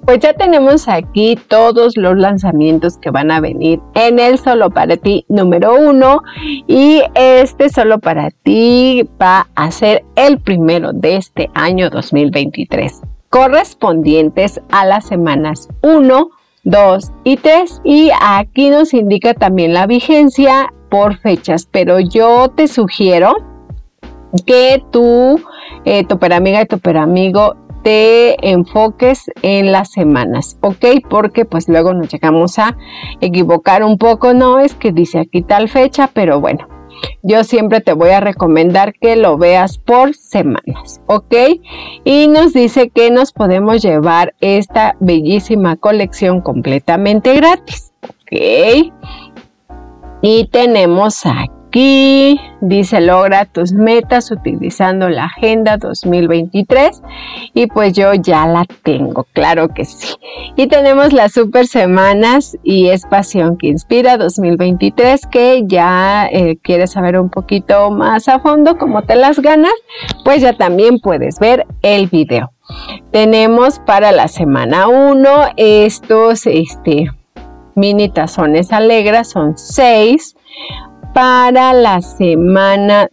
Pues ya tenemos aquí todos los lanzamientos que van a venir en el Solo Para Ti número 1 y este Solo Para Ti va a ser el primero de este año 2023, correspondientes a las semanas 1, 2 y 3, y aquí nos indica también la vigencia por fechas, pero yo te sugiero que tu superamiga y tu superamigo te enfoques en las semanas, ¿ok? Porque pues luego nos llegamos a equivocar un poco, no es que dice aquí tal fecha, pero bueno, yo siempre te voy a recomendar que lo veas por semanas, ¿ok? Y nos dice que nos podemos llevar esta bellísima colección completamente gratis, ¿ok? Y tenemos aquí, dice, logra tus metas utilizando la Agenda 2023, y pues yo ya la tengo, claro que sí. Y tenemos las super semanas y es Pasión que Inspira 2023, que ya quieres saber un poquito más a fondo cómo te las ganas, pues ya también puedes ver el video. Tenemos para la semana 1 estos mini tazones Alegra, son 6. Para la semana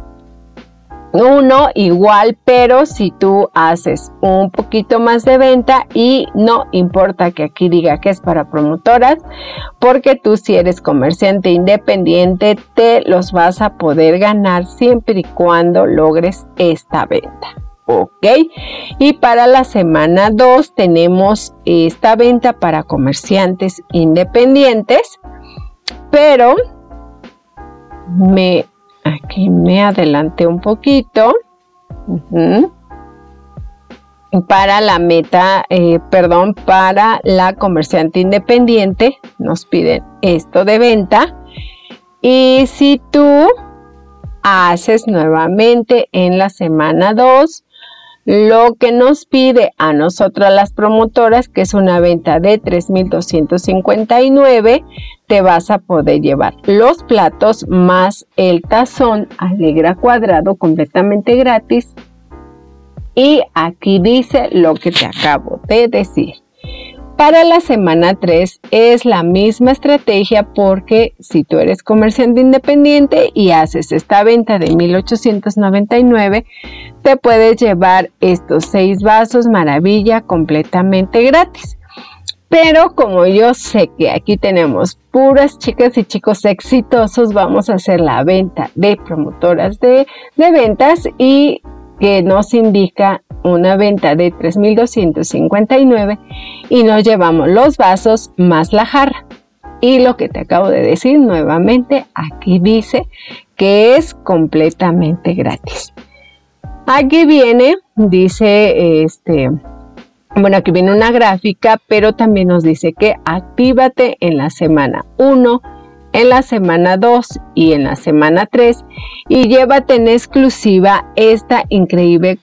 1 igual, pero si tú haces un poquito más de venta, y no importa que aquí diga que es para promotoras, porque tú, si eres comerciante independiente, te los vas a poder ganar siempre y cuando logres esta venta. Ok, y para la semana 2 tenemos esta venta para comerciantes independientes, pero aquí me adelanté un poquito. Para la meta, para la comerciante independiente nos piden esto de venta, y si tú haces nuevamente en la semana 2 lo que nos pide a nosotras las promotoras, que es una venta de 3,259, te vas a poder llevar los platos más el tazón Alegra cuadrado completamente gratis. Y aquí dice lo que te acabo de decir. Para la semana 3 es la misma estrategia, porque si tú eres comerciante independiente y haces esta venta de 1,899, te puedes llevar estos 6 vasos maravilla completamente gratis. Pero como yo sé que aquí tenemos puras chicas y chicos exitosos, vamos a hacer la venta de promotoras de ventas, y que nos indica una venta de 3,259, y nos llevamos los vasos más la jarra. Y lo que te acabo de decir nuevamente, aquí dice que es completamente gratis. Aquí viene, dice, aquí viene una gráfica, pero también nos dice que actívate en la semana 1, en la semana 2 y en la semana 3, y llévate en exclusiva esta increíble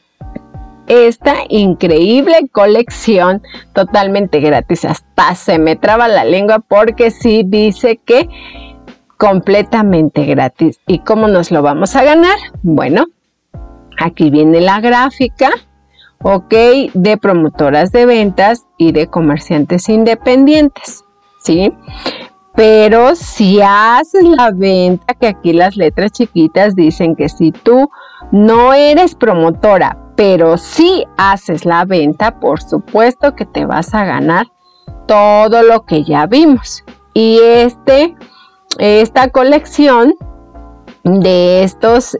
colección totalmente gratis. Hasta se me traba la lengua porque sí dice que completamente gratis. ¿Y cómo nos lo vamos a ganar? Bueno, aquí viene la gráfica, ok, de promotoras de ventas y de comerciantes independientes, ¿sí? Pero si haces la venta, que aquí las letras chiquitas dicen que si tú no eres promotora, pero si haces la venta, por supuesto que te vas a ganar todo lo que ya vimos. Y esta colección de estos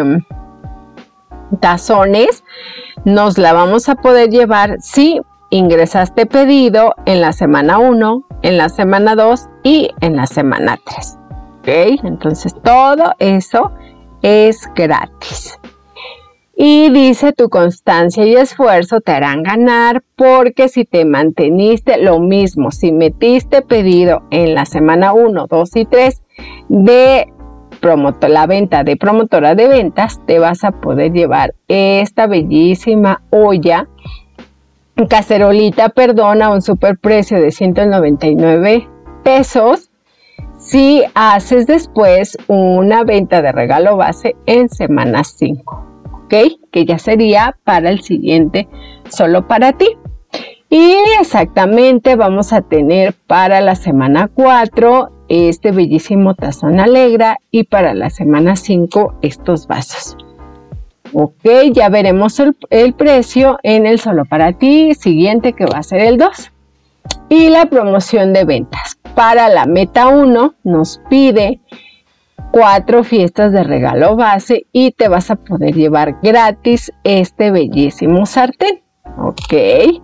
tazones nos la vamos a poder llevar si ingresaste pedido en la semana 1, en la semana 2 y en la semana 3. ¿Ok? Entonces todo eso es gratis. Y dice, tu constancia y esfuerzo te harán ganar, porque si te manteniste lo mismo, si metiste pedido en la semana 1, 2 y 3 de la venta de promotora de ventas, te vas a poder llevar esta bellísima olla, cacerolita, a un superprecio de 199 pesos, si haces después una venta de regalo base en semana 5. ¿Ok? Que ya sería para el siguiente Solo Para Ti. Y exactamente vamos a tener para la semana 4 este bellísimo tazón Alegra y para la semana 5 estos vasos. Ok, ya veremos el precio en el solo para ti siguiente, que va a ser el 2. Y la promoción de ventas. Para la meta 1 nos pide 4 fiestas de regalo base y te vas a poder llevar gratis este bellísimo sartén. Ok.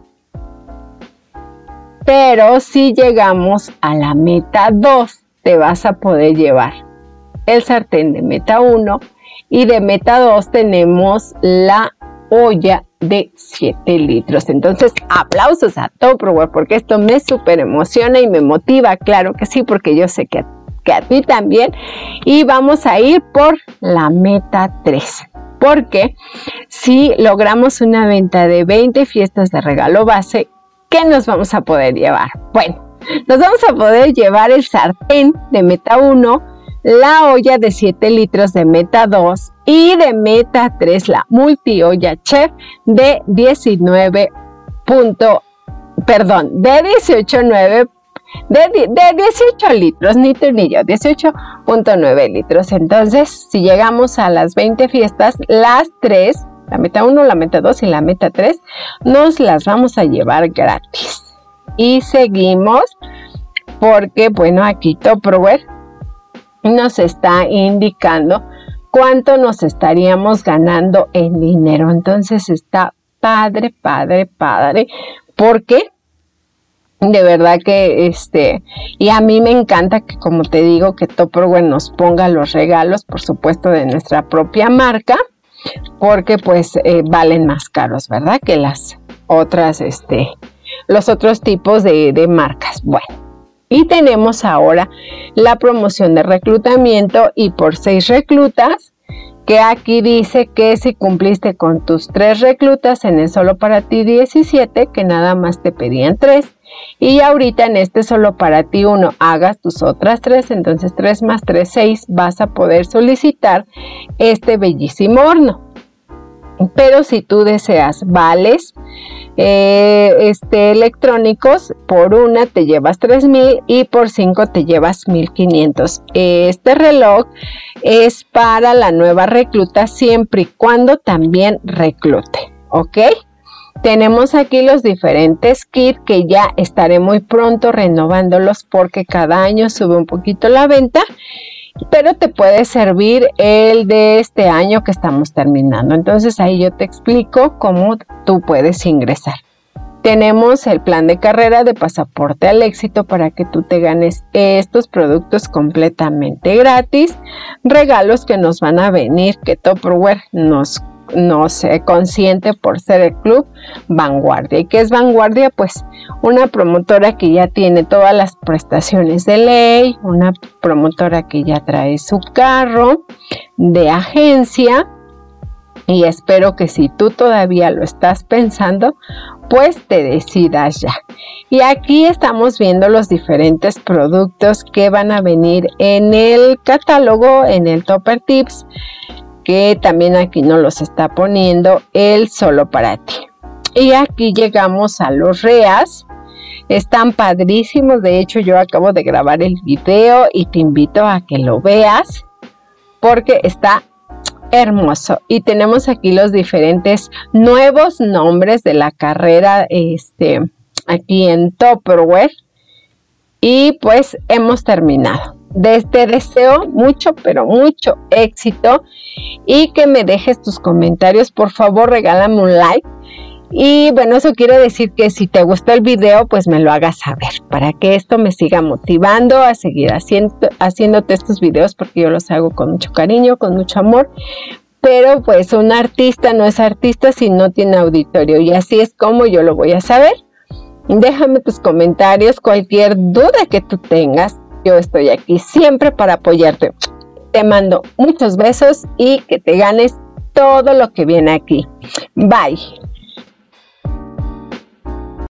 Pero si llegamos a la meta 2, te vas a poder llevar el sartén de meta 1 y de meta 2 tenemos la olla de 7 litros. Entonces, aplausos a Tupperware porque esto me súper emociona y me motiva, claro que sí, porque yo sé que a ti también. Y vamos a ir por la meta 3. Porque si logramos una venta de 20 fiestas de regalo base, ¿qué nos vamos a poder llevar? Bueno, nos vamos a poder llevar el sartén de meta 1, la olla de 7 litros de meta 2 y de meta 3 la multi olla chef de 18 litros, ni tornillo, 18.9 litros. Entonces, si llegamos a las 20 fiestas, las 3, la meta 1, la meta 2 y la meta 3, nos las vamos a llevar gratis. Y seguimos porque, bueno, aquí Tupperware nos está indicando cuánto nos estaríamos ganando en dinero. Entonces está padre, porque de verdad que y a mí me encanta que, como te digo, que Tupperware nos ponga los regalos, por supuesto, de nuestra propia marca, porque pues valen más caros, ¿verdad? Que las otras, los otros tipos de marcas. Bueno, y tenemos ahora la promoción de reclutamiento y por 6 reclutas, que aquí dice que si cumpliste con tus 3 reclutas en el solo para ti 17, que nada más te pedían 3, y ahorita en este solo para ti 1 hagas tus otras 3, entonces 3 más 3, 6, vas a poder solicitar este bellísimo horno. Pero si tú deseas vales electrónicos, por 1 te llevas 3,000 y por 5 te llevas 1,500. Este reloj es para la nueva recluta siempre y cuando también reclute, ¿ok? Tenemos aquí los diferentes kits que ya estaré muy pronto renovándolos porque cada año sube un poquito la venta. Pero te puede servir el de este año que estamos terminando. Entonces ahí yo te explico cómo tú puedes ingresar. Tenemos el plan de carrera de pasaporte al éxito para que tú te ganes estos productos completamente gratis. Regalos que nos van a venir, que Tupperware nos consiente por ser el club Vanguardia. ¿Y qué es Vanguardia? Pues una promotora que ya tiene todas las prestaciones de ley, una promotora que ya trae su carro de agencia, y espero que si tú todavía lo estás pensando, pues te decidas ya. Y aquí estamos viendo los diferentes productos que van a venir en el catálogo, en el Tupper Tips, que también aquí nos los está poniendo el solo para ti. Y aquí llegamos a los reas. Están padrísimos. De hecho, yo acabo de grabar el video y te invito a que lo veas porque está hermoso. Y tenemos aquí los diferentes nuevos nombres de la carrera aquí en Tupperware. Y pues hemos terminado. Te deseo mucho, pero mucho éxito y que me dejes tus comentarios. Por favor, regálame un like. Y bueno, eso quiere decir que si te gustó el video, pues me lo hagas saber para que esto me siga motivando a seguir haciéndote estos videos, porque yo los hago con mucho cariño, con mucho amor. Pero pues un artista no es artista si no tiene auditorio, y así es como yo lo voy a saber. Déjame tus comentarios, cualquier duda que tú tengas. Yo estoy aquí siempre para apoyarte. Te mando muchos besos y que te ganes todo lo que viene aquí. Bye.